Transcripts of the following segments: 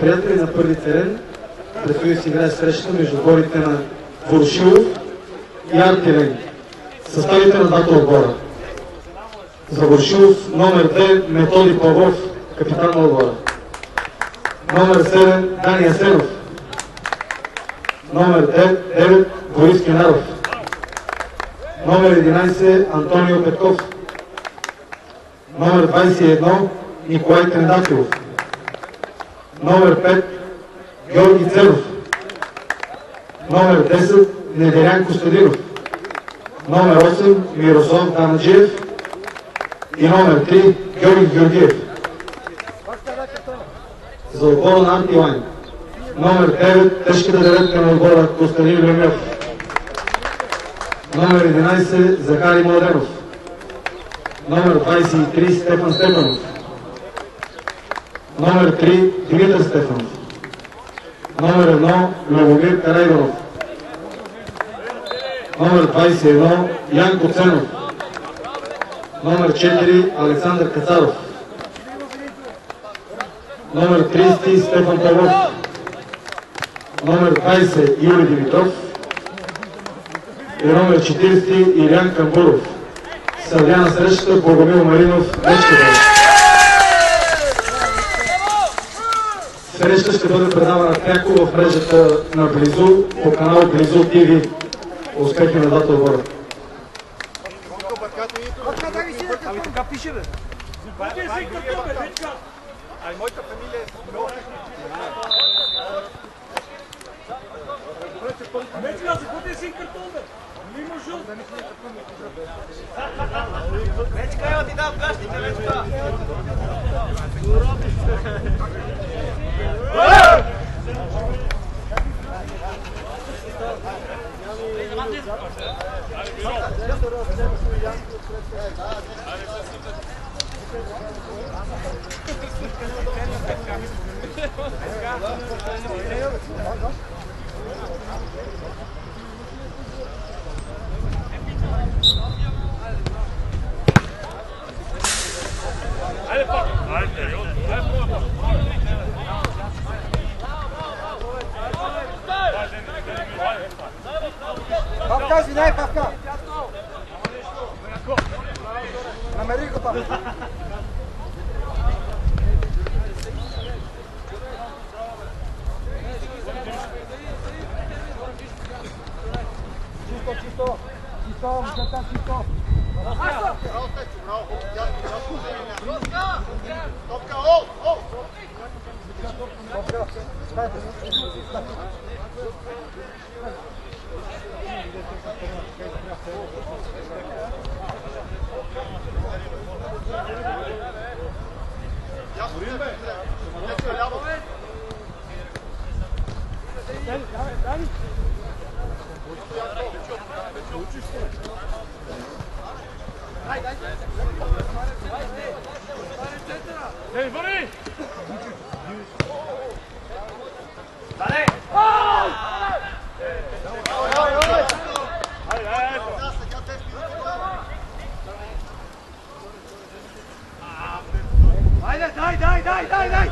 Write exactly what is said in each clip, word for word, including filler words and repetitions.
приятели, на първи терен предстои да си играе среща между отборите на Ворошилов и Артилен. Съставите на двата отбора. За Ворошилов номер две Методи Павлов, капитан на отбора. Номер седем Дани Асенов. Номер девет Борис Кенаров. Номер единайсет Антонио Петков. Номер двайсет и едно Николай Трендакилов. Номер пет Георги Церов. Номер десет Неделян Костадинов. Номер осем Мирослав Данаджиев. И номер три Георги Георгиев. За отбора на Антилайн. Номер девет тежката деветка на отбора Костадин Лемев. Номер единайсет Захари Младенов. Номер двайсет и три Стефан Стефанов. Номер три Димитър Стефанов. Номер едно Любомир Карайдонов. Номер двайсет и едно Янко Ценов. Номер четири Александър Кацаров. Номер трийсет Стефан Павлов. Номер двайсет Юли Димитров. И номер четирийсет Илян Камбуров. Съдия на срещата Богомил Маринов. Среща ще бъде предавана пряко в мрежата на Близу, по канал Близу ТВ. Успехи на двата отбора. Ами така пише, бе. Ами моята фамилия е много. Вече аз заходя си картон, бе. Не има жълт. Вечка, ева ти дам кашните, вечка. Айде пак! Айде, Павка, извиняй, Павка! Намери го, Павка! Чисто, чисто! Чисто, мисълта, чисто! Браво, Стечо, браво! Топка, о! О! Топка, стайте! Ей, бъри! Айде, дай, дай, дай, дай, дай!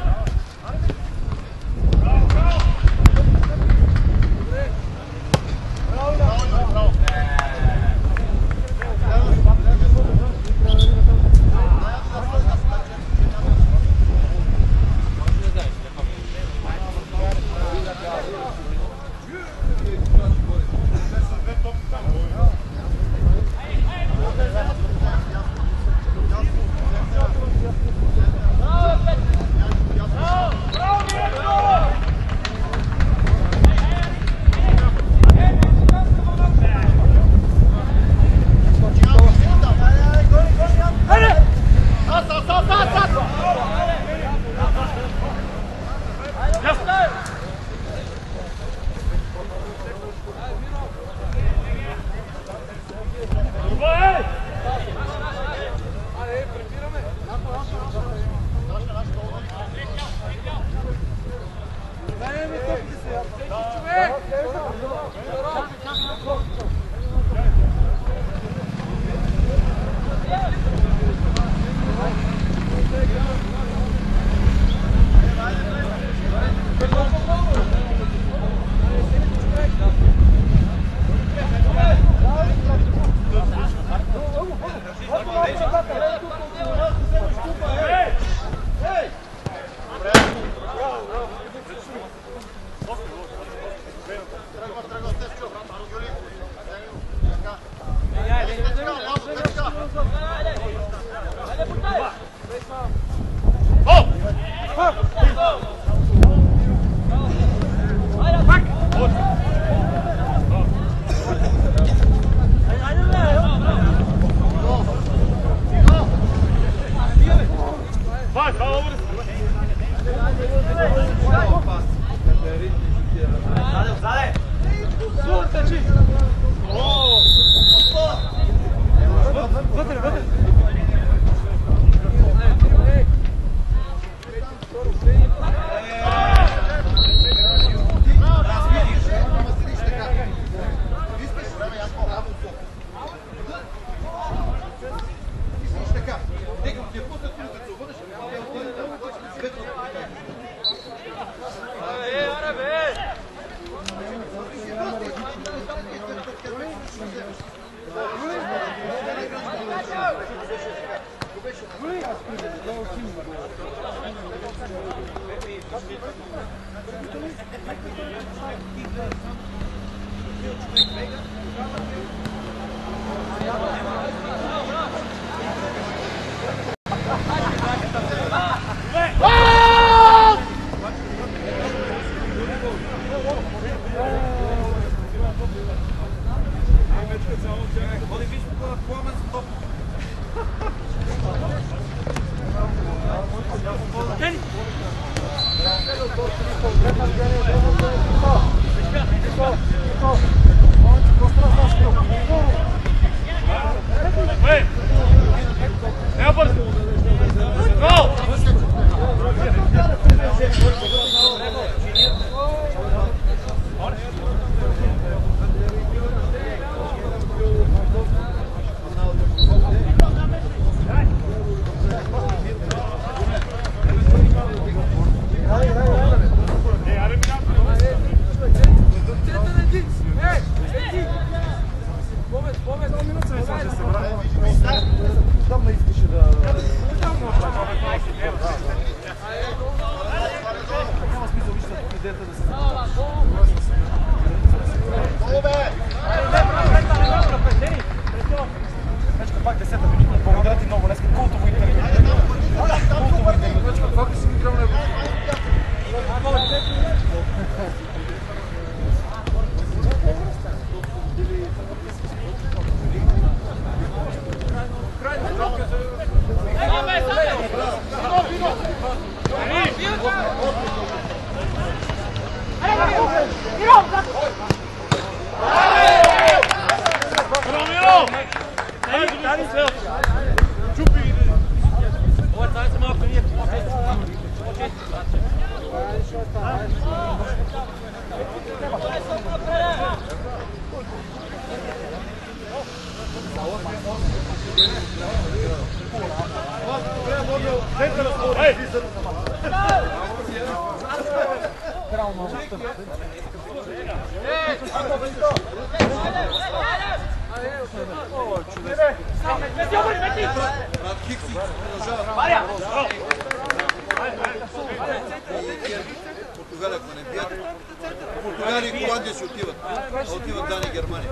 Португалия, ако не бият, Португалия и Холандия си отиват. А отиват Дания и Германия.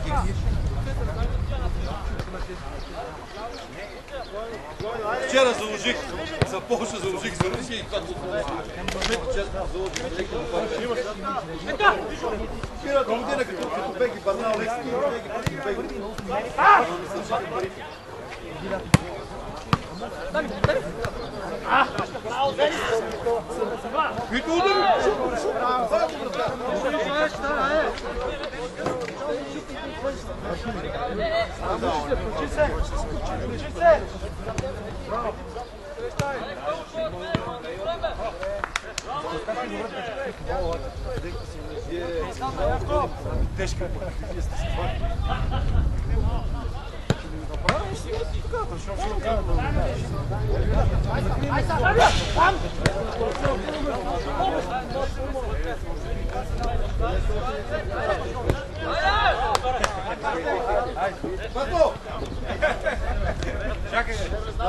Вчера заложих, за Полша заложих за Русия и това толкова. Честно заложих за леки допълнителни. Пирата година като Беги Барнал, Лекси, Беги Беги Беги. Вито удари! Включи се! Включи се! Тежка пък, вие сте се хватили. Чакай!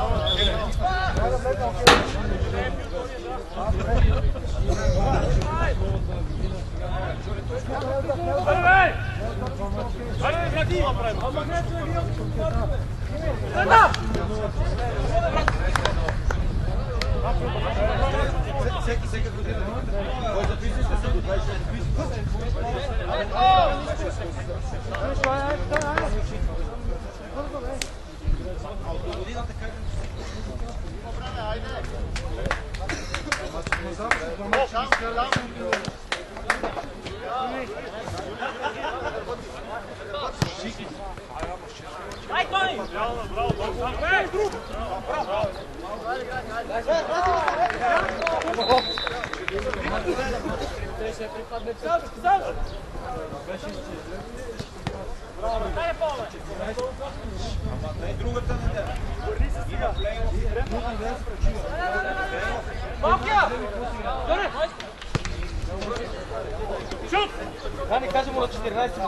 Всеки, всеки година. Кой записи ще се до двайсет записи? Другата неделя. Шут! Да, не кажем му на четиринайсет.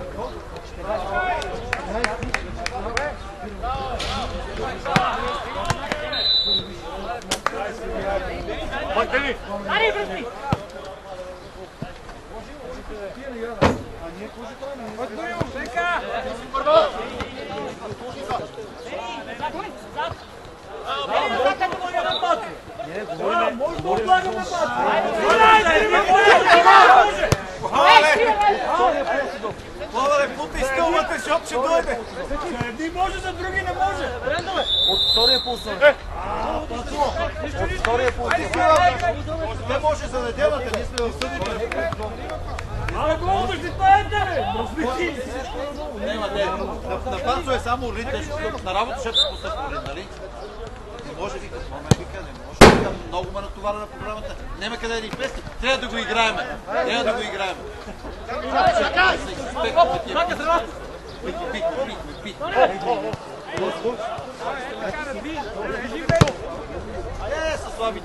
четиринайсет. Ари, връзни! Лавале, путай стълбата, защото ще дойде. Едни може, за други не може. От втория пулсър. От втория пулсър. Не може за неделата, ние сме в събота. Абе, колко ще стоите, бе? Размити! Няма не. На Панцо е само ритър, защото на работа ще се постъпва ритър, нали? Не може вика, момент вика, не може вика, много ме натоварена програмата. Нема къде да ни песни, трябва да го играем. Трябва да го играем. Чакай се раз! Пит, пит, пит, пит. Е, са слабите.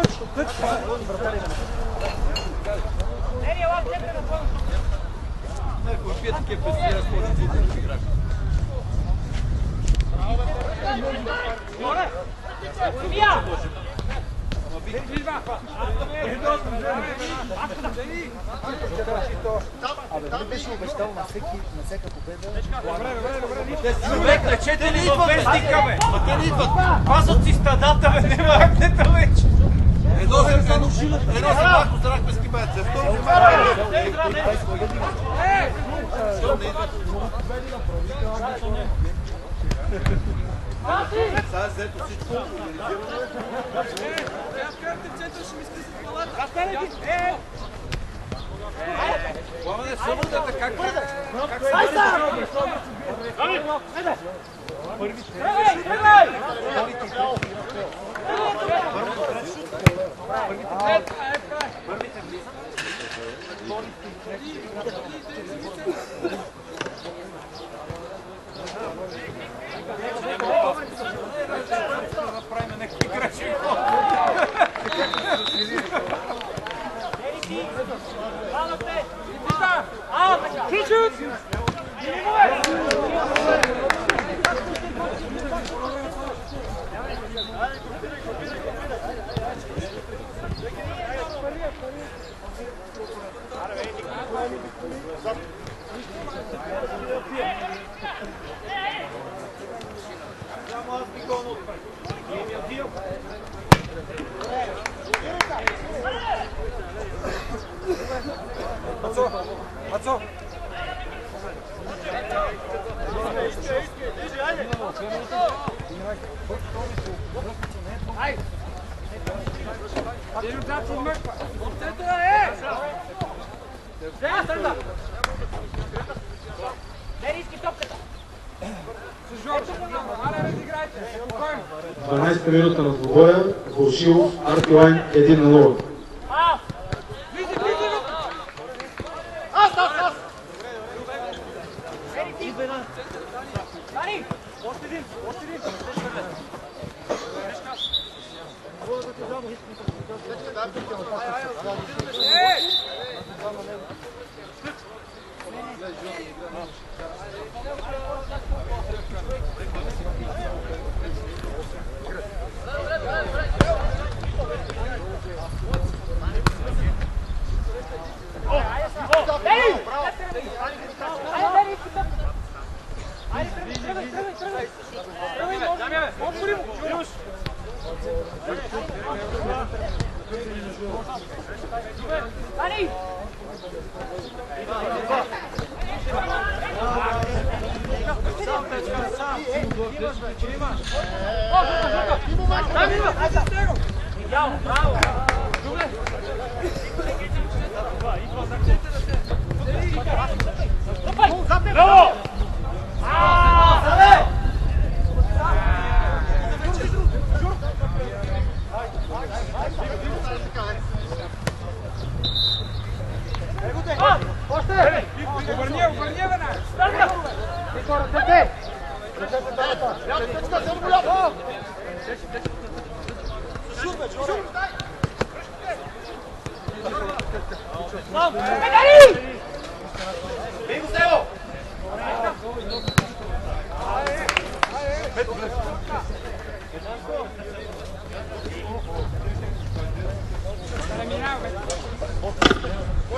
Некои пият такива песни, разходите да играем. Абе, дали беше обещал на всяка победа? Човек, те не идват вестника, бе! Ма те не идват! Пасат си стадата, бе! Нема агнета вече! Едно се едно се малко здрахме с кибайца. Второ се малко. Що не идват? Сега взето всичко организирано. Пламене, съботата как бъде? Ай са! Първи Мацо! Ай! Резултат се мъква! Оттето е! Сега сърда! Не риски топката! дванадесета минута на двубоя, Волшилов, Артилайн едно на нула. Аз, аз, аз! Ани! Още един, още един! Ани! Браво! Браво! Обърни, обърни, бе! Ръцете! Ръцете далата!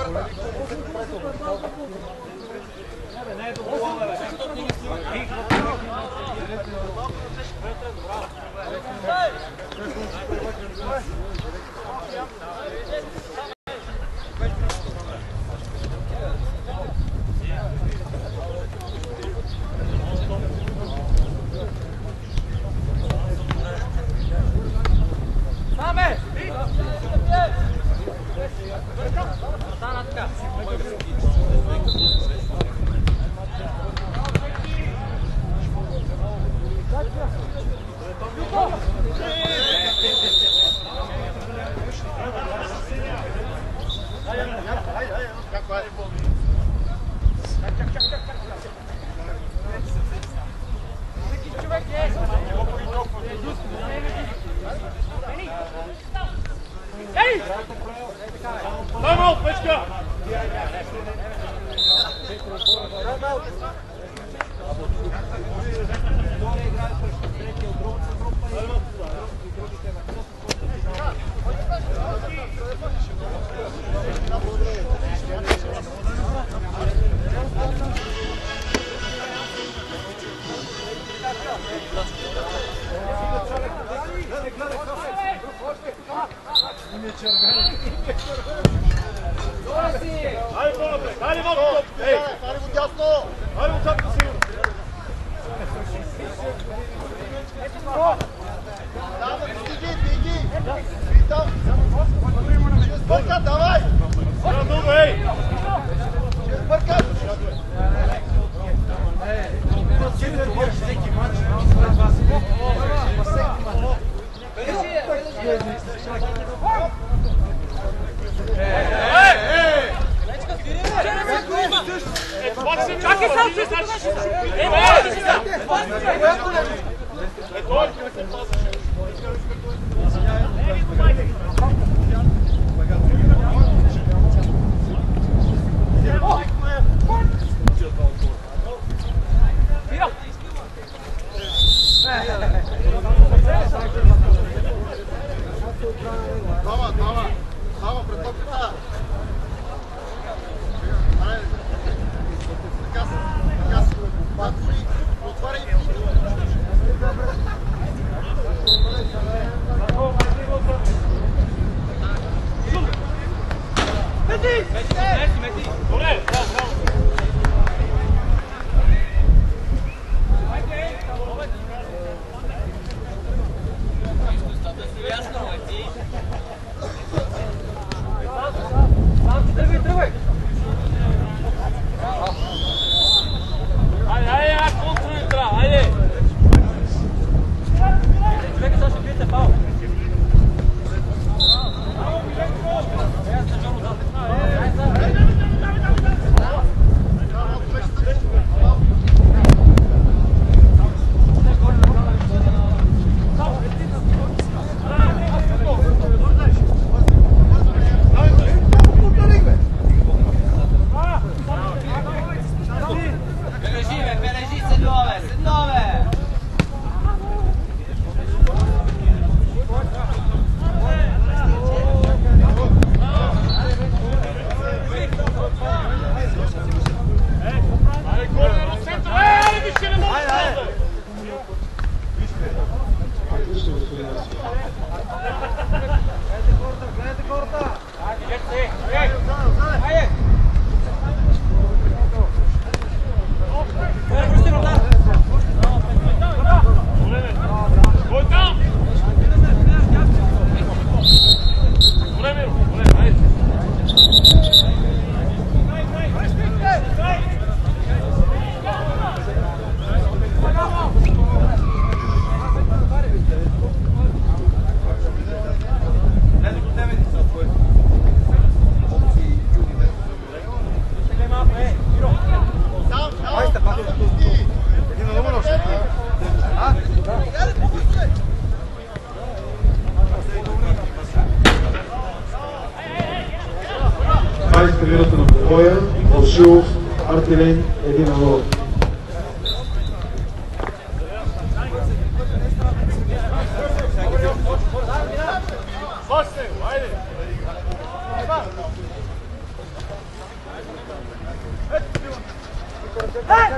двайсета минута на побоя, Волшилов, Артилен, един на нула.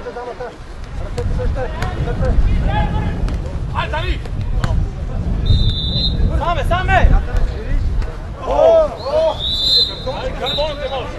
Ajde, Dani! Same, same! Ajde, karbonom te može.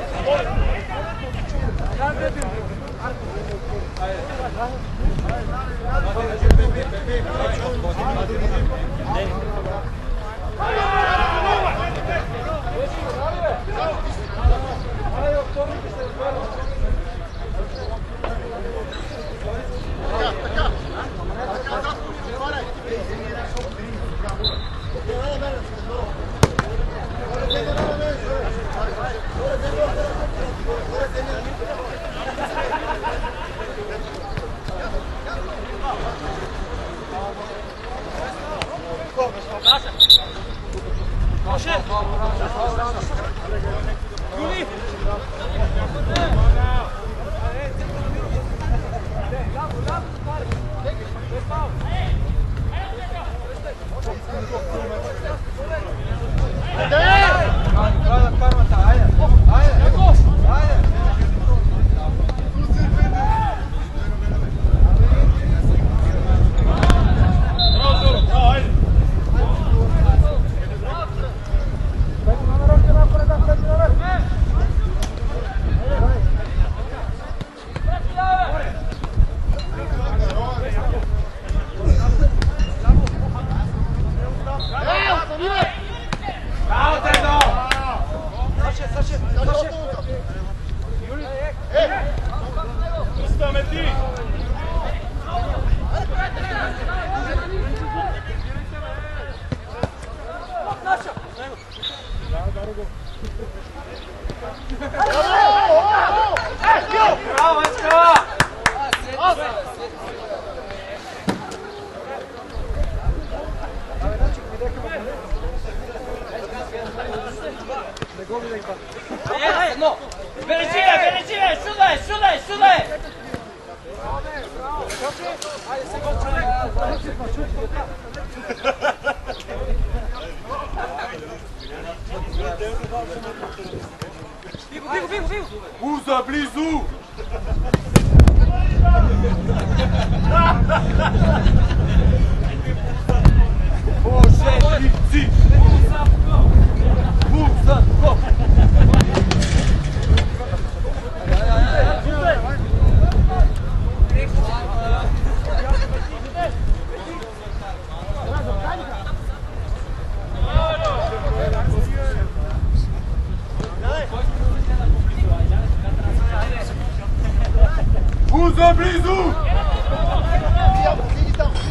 Usa blizu! Poszedlicy! Usa, hop! Usa blizu!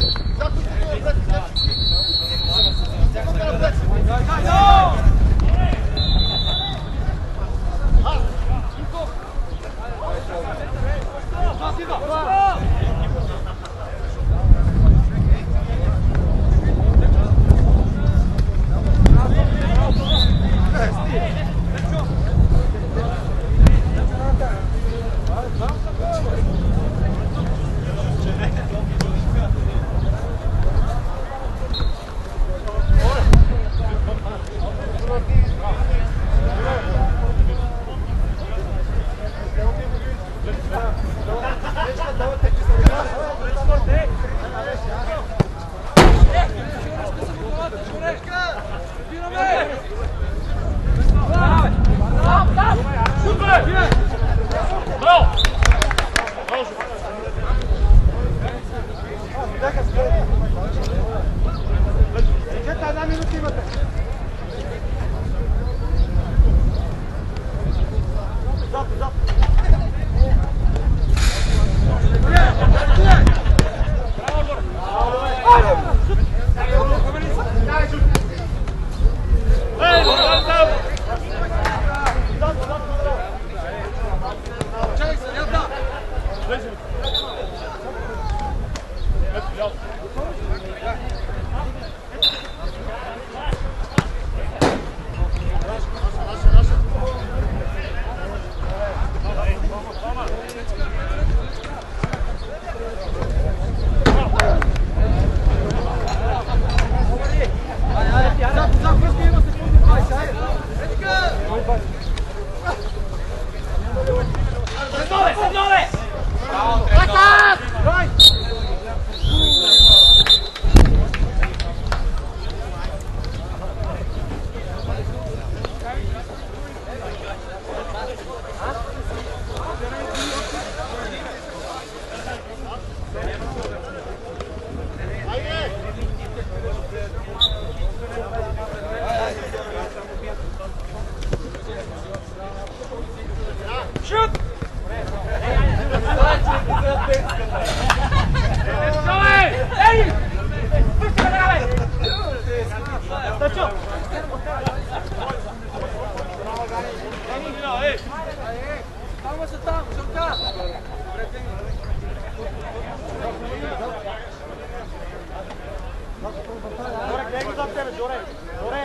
Жоре, гледай го зад тебе, Жоре! Жоре!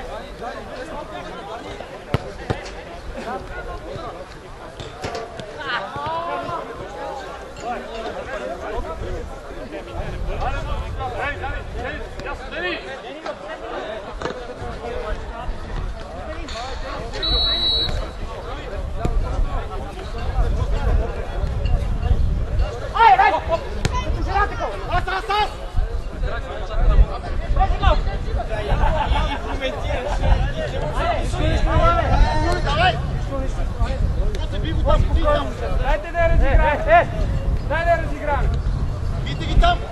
Дайте да разиграем! Дай да разиграем! Видите ги там!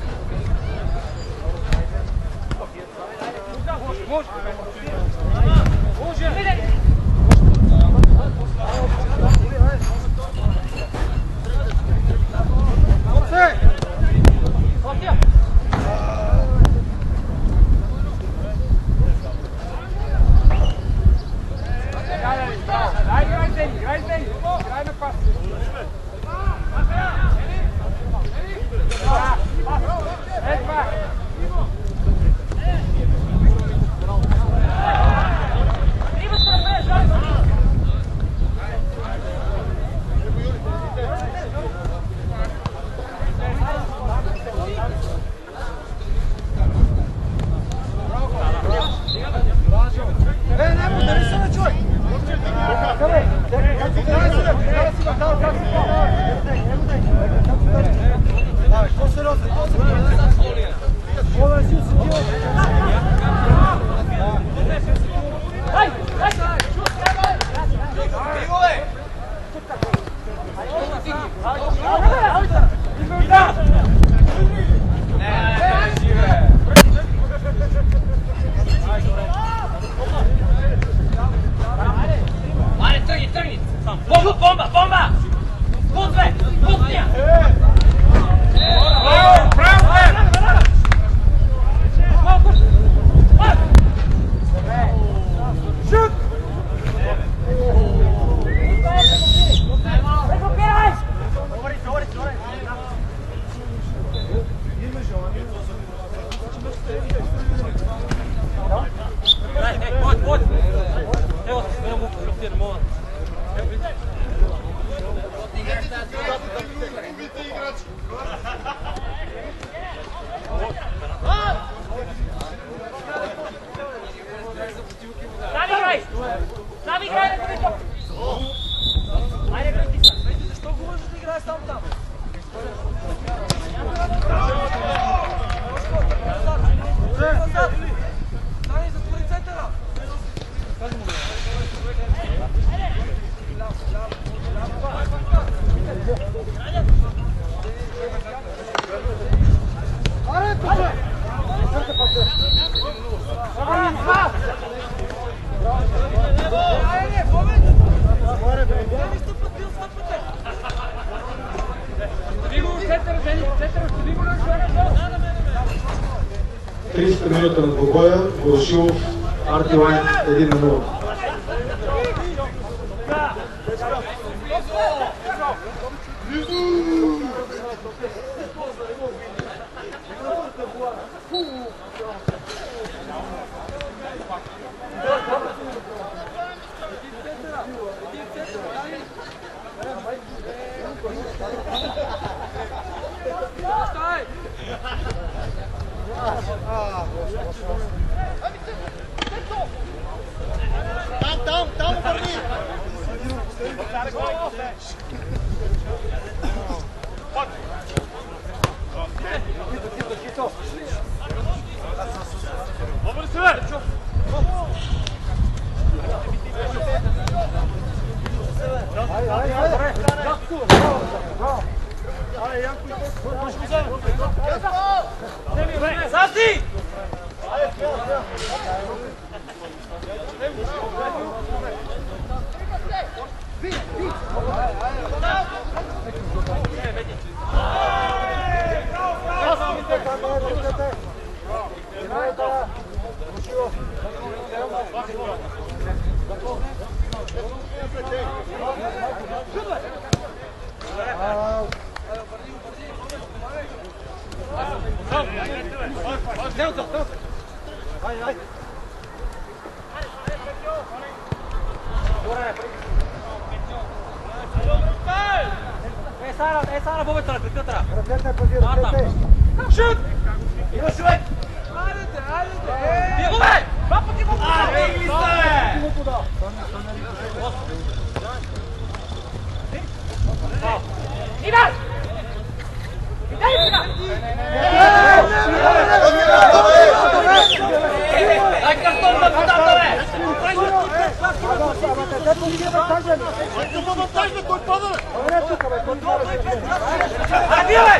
Може, може! Може! Дай, играй с Дени, играй с Дени! Играй на пас! Е, това! Е, не, удари се на човек! Bomba, bomba, bomba! Putve, putnja! Šut! Сами играй на кубито! Айде, кръсти! Защо го можеш да играеш само там? Стани, затвори центъра! Аре, тук! тридесета минута на двобоя, Ворошилов, Артилайн едно на нула. Там, там, там обърни! Добре се, бе! Айде, айде, айде! Айде, Янко, може го вземе! Састи! Ajde, ajde. Е, Сара, е, Сара, бобета на криката. Ръцете пази, ръцете. Шут! Има човек! Айдете, айдете! Ти го бе! Два пъти го подал! Абе, или са, бе! Ти го подал. Иван! Идай сега! Дай картон да подам, да бе! Ама те по линия въртажа ли? Който му монтажда, той пада, бе! Ама не тук, бе, контрол. Айде, бе!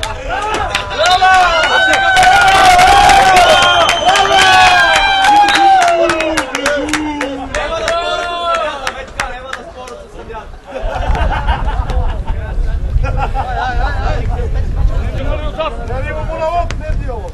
Не го монолог, не диалог.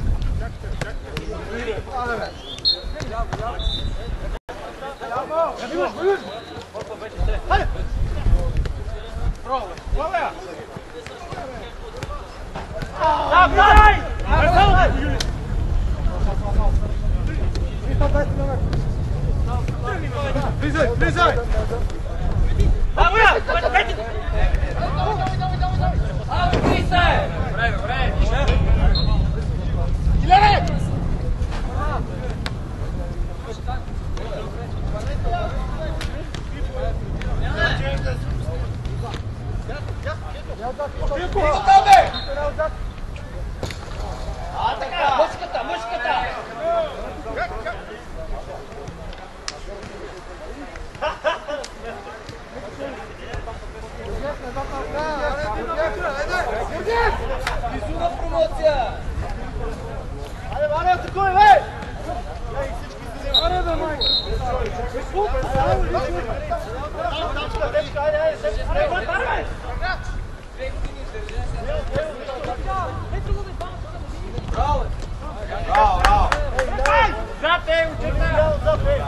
Влизай, влизай! Мъжката, мъжката! Изуна промоция! Айде, Ваня, атакуй, бе! Аре, бе, майка! Дечка, айде, айде, се спре! Браво, браво! Запе, учителя! Запе!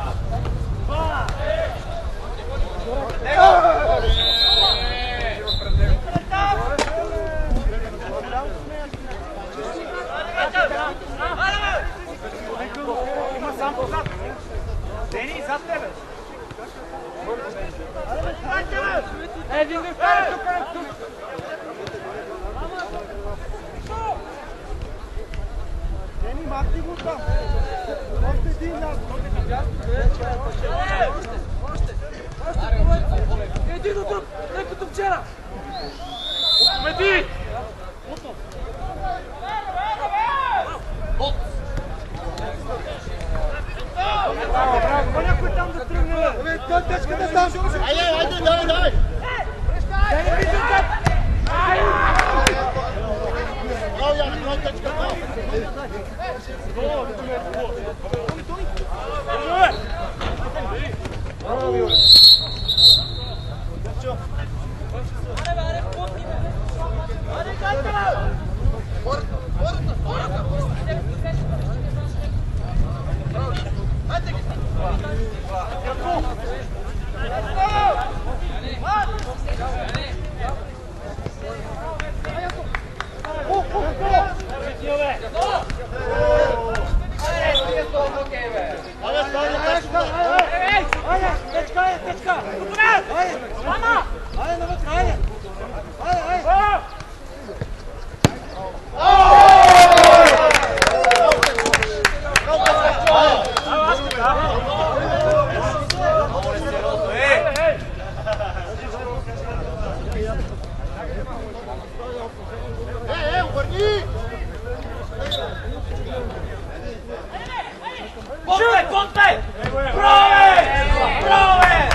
Има сам позад! Дени, зад тебе! Един да вкара тук! Дени, махни го там! Още един нас! Един от друг! Не като вчера! Мети! Браво, браво! Някой там да тръгне, бе! Дечката там! Айде, айде, давай, давай! Дени, виждам как! Браво, Яна, браво, течка, браво! Браво, Юре! Конте, конте! Брове! Брове!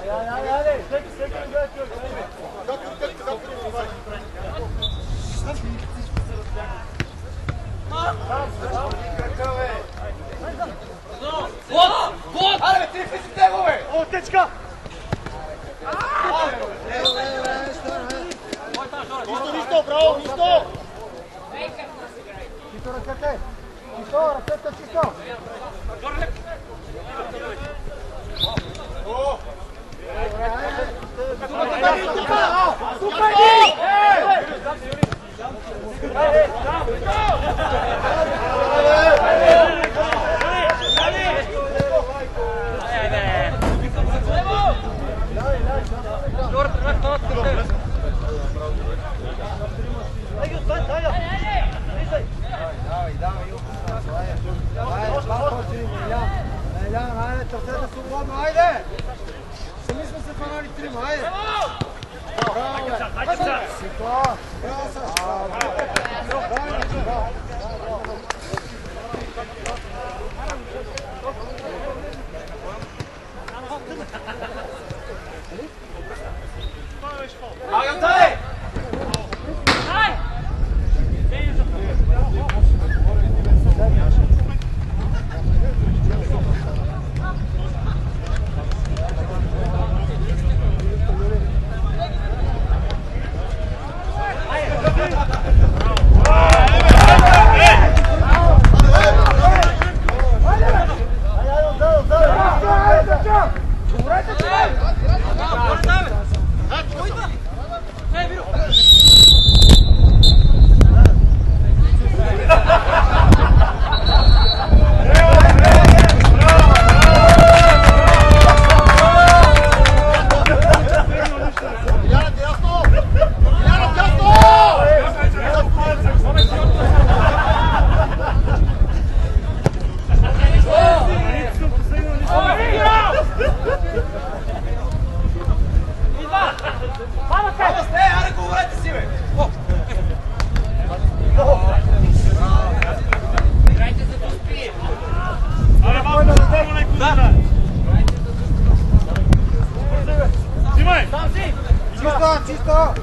Вот! Вот! Аре, ти си с него, бе! О, течка! Нисто, нисто, браво, нисто! Чисто ръцете! Чисто, ръцете чисто! Тука иди! Айде, търсете свободно, айде! Сами сме се фанали трима, айде! Браво, бе! Сито! Браво, Сашо! Браво! Магам, дай! Чисто, чисто!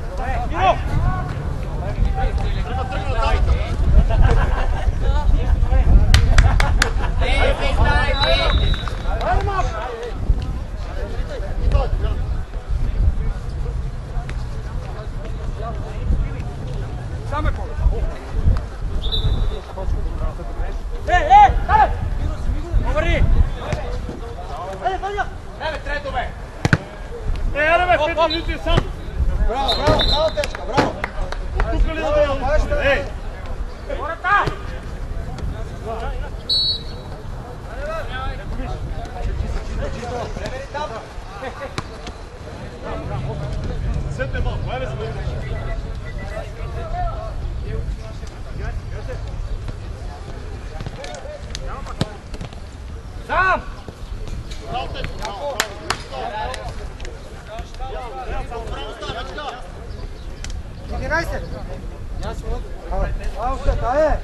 Браво, браво, браво, течка, браво! Тук ли да я баща? Ей! Хората! Седне малко, айде се бъде. Сам! Браво, течка, браво! единайсет! Браво, Света, е!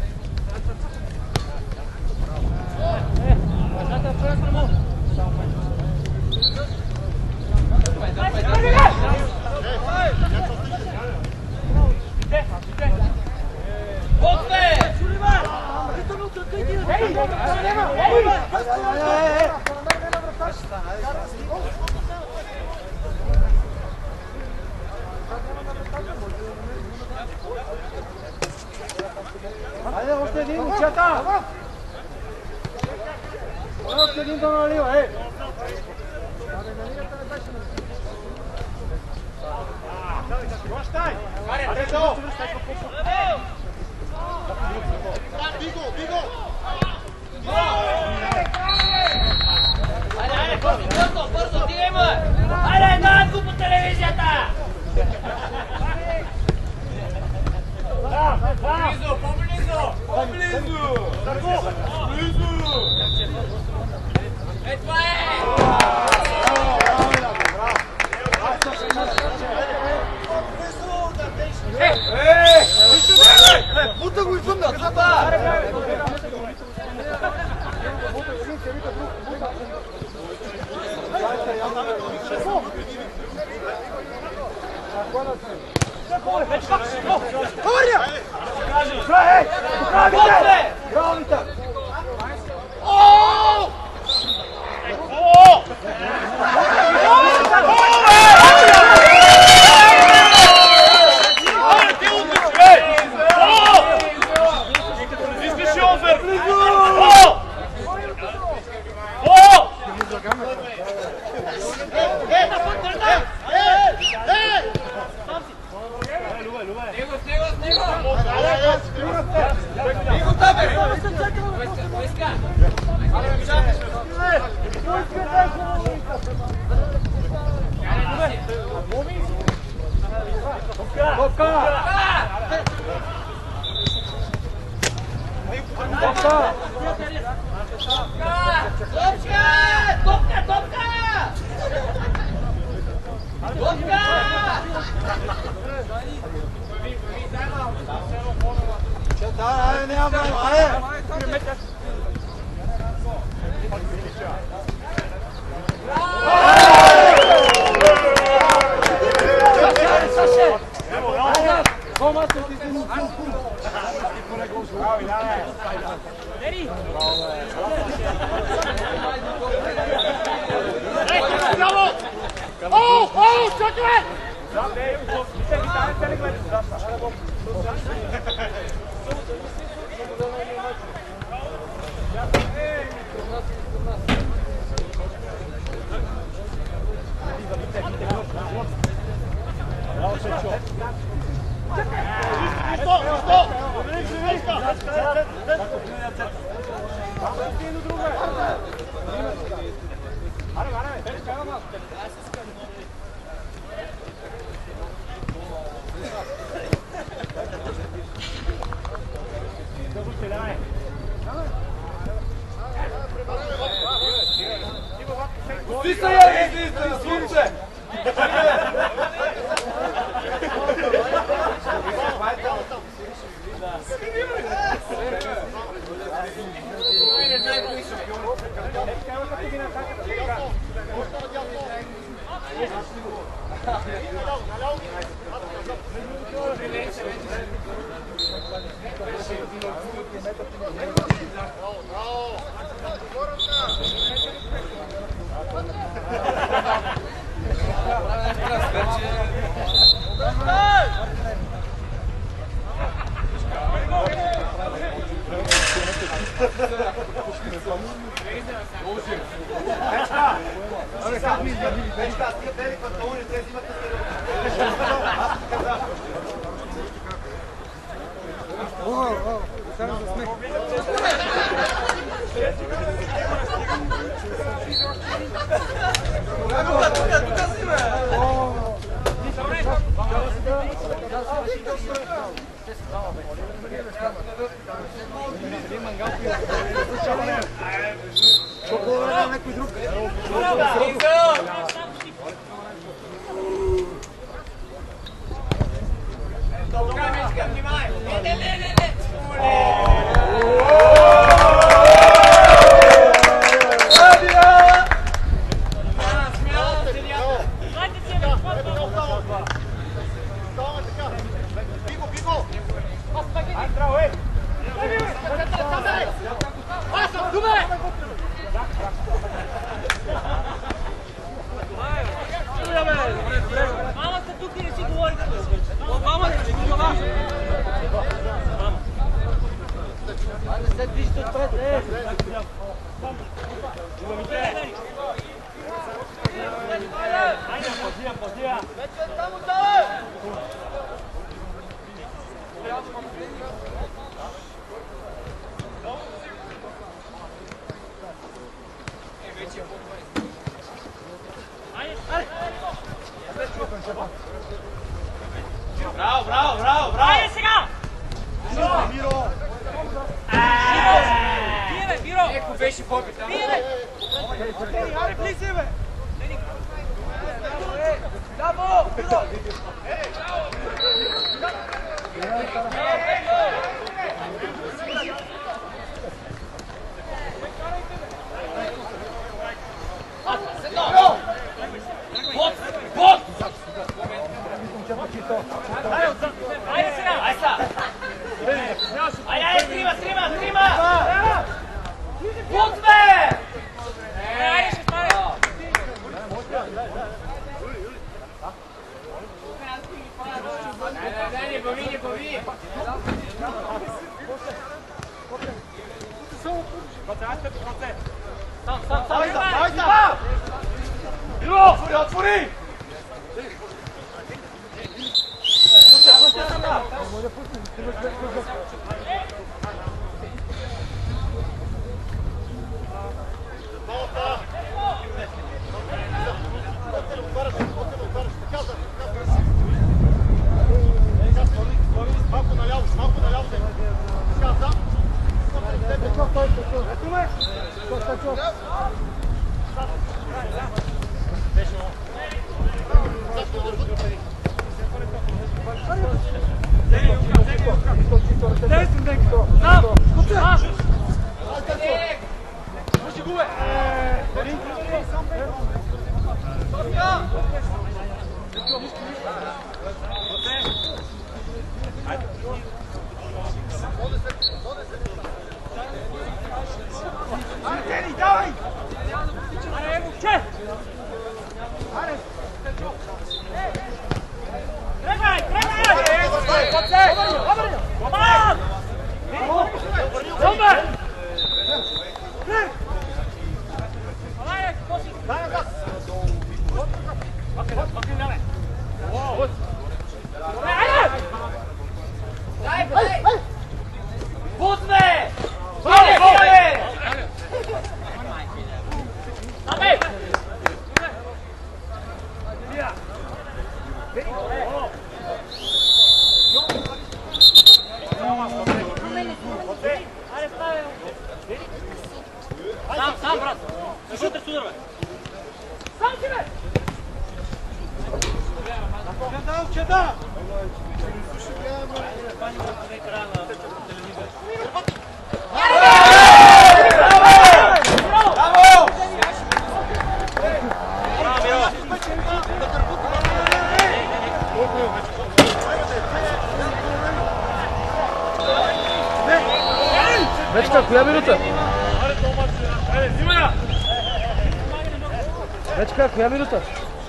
Айде, още един, момчета! Още един да налива, ей! Биго, биго! Айде, айде, бързо, бързо, ти има! Айде, една го по телевизията! Поблизо, поблизо! Поблизо! Близо! Е, това е! Бута го извън наказателно! Bravo, bravo, bravo, bravo! Ajde сега! Миро! Бие, бе, Миро! Еко беше попит, а? Бие, бе! Аре, влизай, бе! Браво! Миро! Вечка, коя минута? Вечка, коя минута?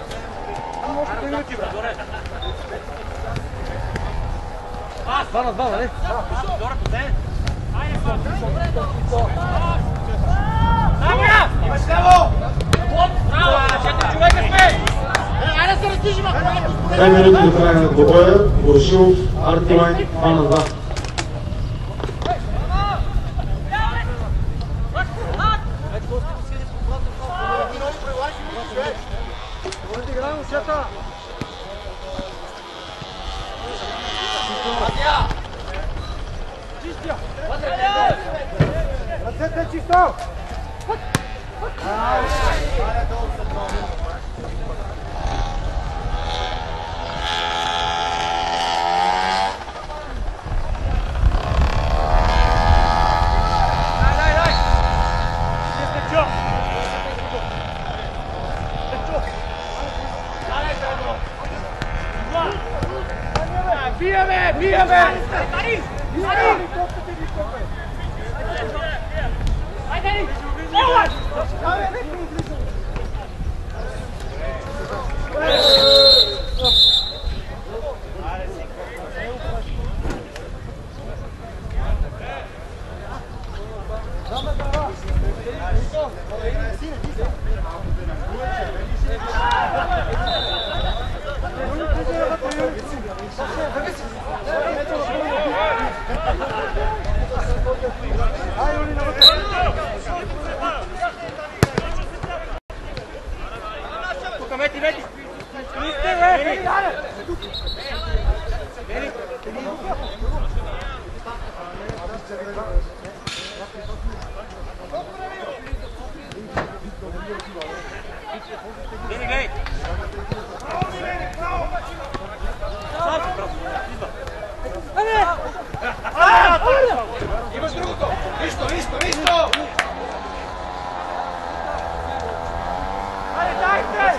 Два на два, нали? Имаш ляво! Браво! Четири човека сме! Айде се раздвижим! Две минути до края на двобоя. Ворошилов, Артилайн, два на два. Ръцете чисто! Bijeme! Bijeme! Metti, metti! Vieni, lei! Imaš drugo! Isto, isto, isto! Ajde, dajte!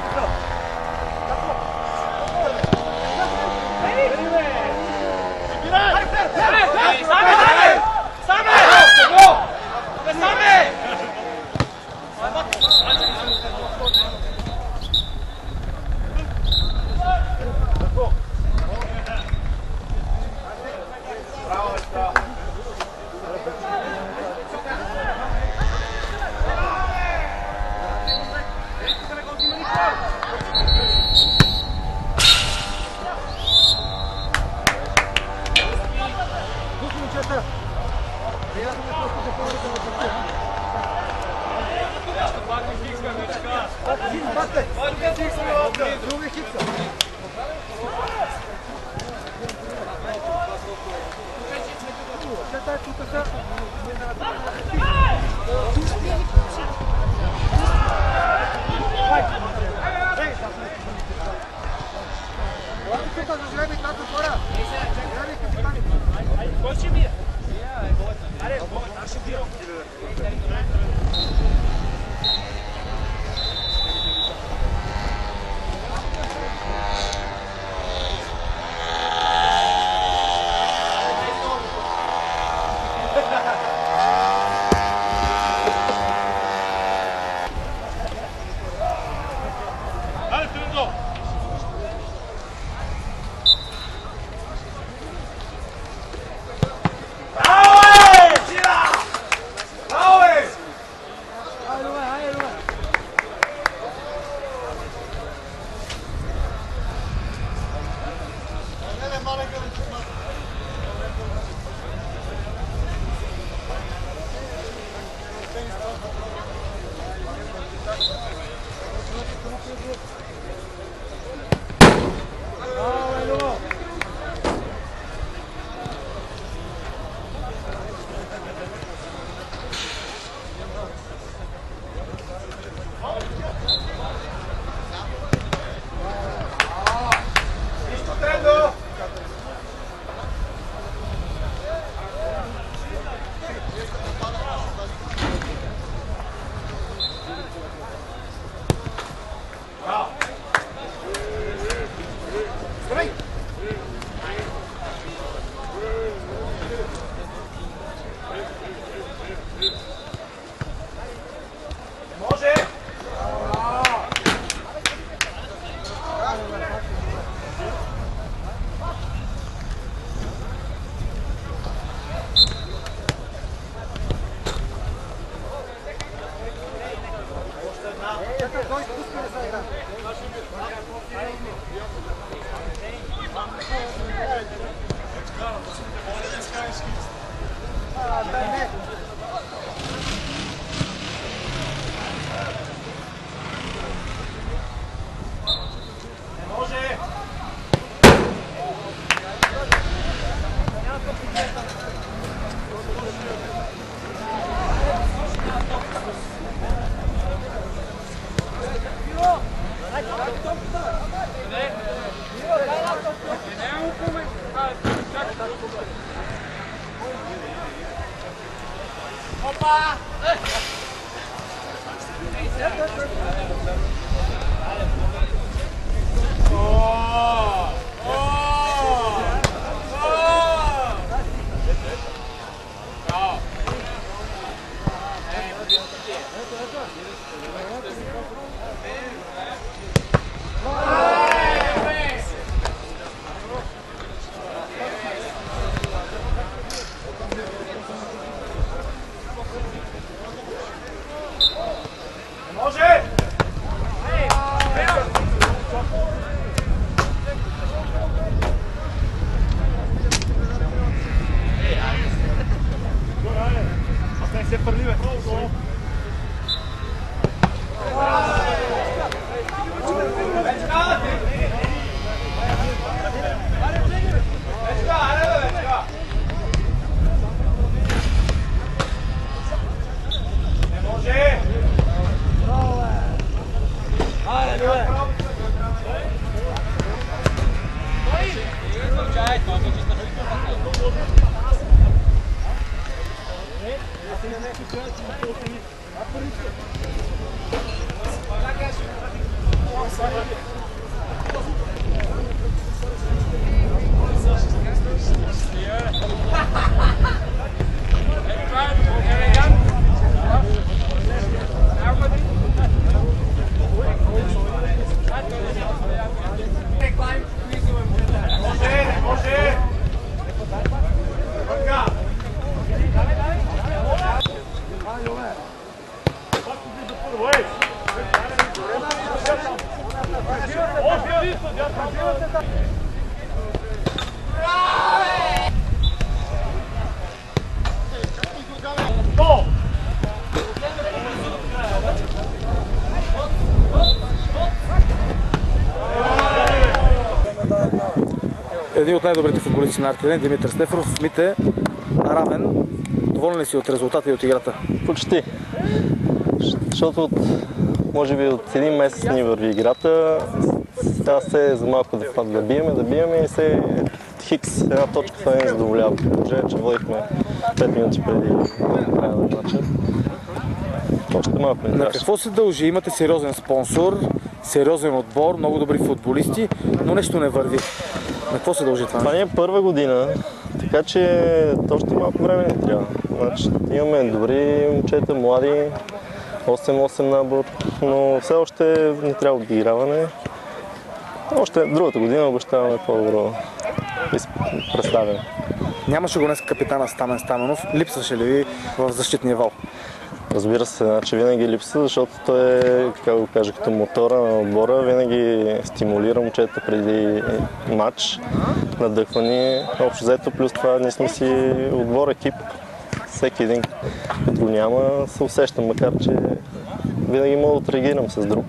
Един от най-добрите футболисти на Артилен, Димитър Стефанов. Мите, равен. Доволен ли си от резултата и от играта? Почти. Защото от, може би от един месец ни върви играта. Сега се за малко да, да биеме, да биеме и се хикс, една точка, това не задоволява. Положение, че водихме пет минути преди края на матча. Още малко не На трябваше. какво се дължи? Имате сериозен спонсор, сериозен отбор, много добри футболисти, но нещо не върви. На какво се дължи това? Това не е първа година, така че още малко време не трябва. Значи, имаме добри момчета, млади, осем-осем набор, но все още не трябва отиграване. Още другата година обещаваме по-добро представяне. Нямаше го днес капитана Стамен Стаменов. Липсваше ли ви в защитния вал? Разбира се, значи винаги липсва, защото той е, как го кажа, като мотора на отбора, винаги стимулира момчета преди матч, надъхва ни, общо взето, плюс това ние сме си отбор, екип, всеки един, като го няма, се усещам, макар че винаги мога да отреагирам с друг.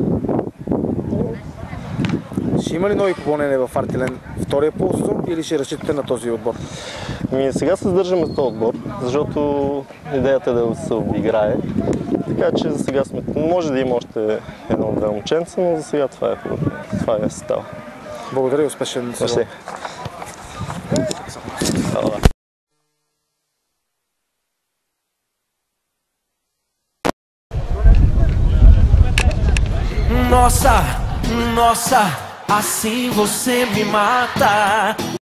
Ще има ли нови попълнения в Артилен втория полусезон или ще разчитате на този отбор? Ми, сега се сдържаме с този отбор, защото идеята е да се обиграе. Така че за сега сме... Може да има още едно-две момченца, но за сега това е хубаво. Това е състава. Благодаря и успешен сезон. Nossa, nossa, assim você me mata.